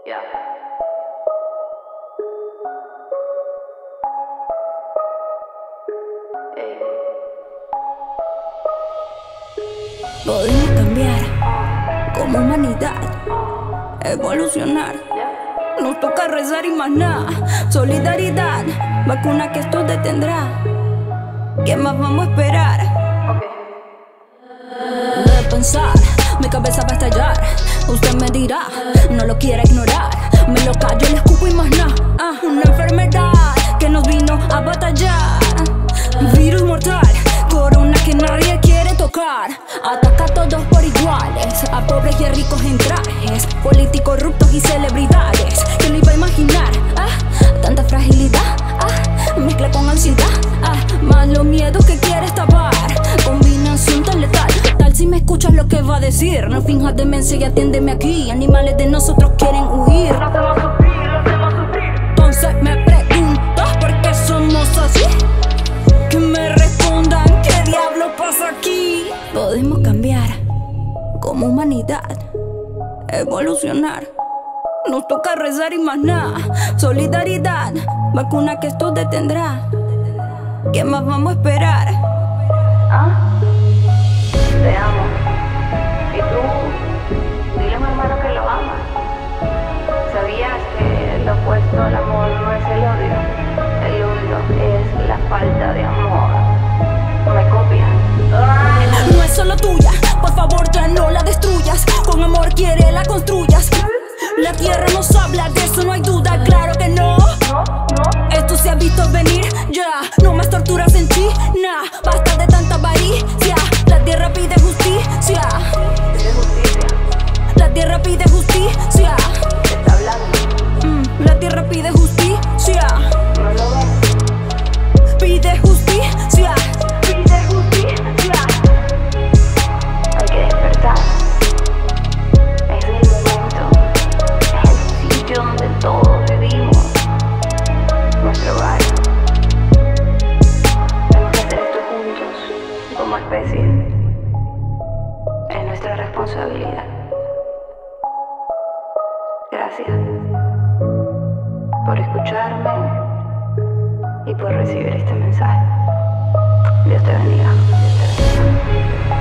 Ya. Ey. Podemos cambiar como humanidad, evolucionar. Nos toca rezar y más nada. Solidaridad, vacuna que esto detendrá. ¿Qué más vamos a esperar? De pensar, mi cabeza va a estallar. Usted me dirá, no lo quiera ignorar. Me lo callo, le escupo y más nada. Una enfermedad que nos vino a batallar. Virus mortal, corona que nadie quiere tocar. Ataca a todos por iguales, a pobres y a ricos en trajes, políticos corruptos y celebridades. ¿Quién lo iba a imaginar? Tanta fragilidad, mezcla con ansiedad, más los miedos que quieres tapar. Combinación tan letal. ¿Qué tal si me escuchas lo que va a decir? No finjas demencia y atiéndeme aquí. Animales de nosotros quieren huir. Lo hacemos sufrir. Entonces me preguntas por qué somos así. Que me respondan qué diablo pasa aquí. Podemos cambiar como humanidad, evolucionar. Nos toca rezar y más nada. Solidaridad, vacuna que esto detendrá. ¿Qué más vamos a esperar? Te amo. Y tú, dile a mi hermano que lo amas. ¿Sabías que lo opuesto al amor no es el odio? El odio es la falta de amor. ¿Me copias? No es solo tuya, por favor ya no la destruyas. Con amor quiere la construyas. La tierra nos habla, de eso no hay duda, claro que no. Esto se ha visto venir, ya. No más torturas en China, basta de tanta avaricia. La tierra pide justicia. Pide justicia. La tierra pide justicia. Te está hablando. La tierra pide justicia. ¿No lo ves? Pide justicia. Pide justicia. Hay que despertar. Es el momento. Es el sitio donde todos vivimos. Nuestro hogar. Tenemos que hacer esto juntos, como especie. Es nuestra responsabilidad. Gracias por escucharme y por recibir este mensaje. Dios te bendiga. Dios te bendiga.